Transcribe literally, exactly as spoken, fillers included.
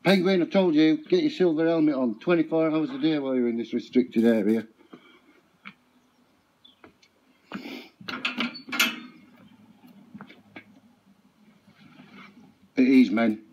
Penguin, I told you, get your silver helmet on twenty-four hours a day while you're in this restricted area. At ease, men.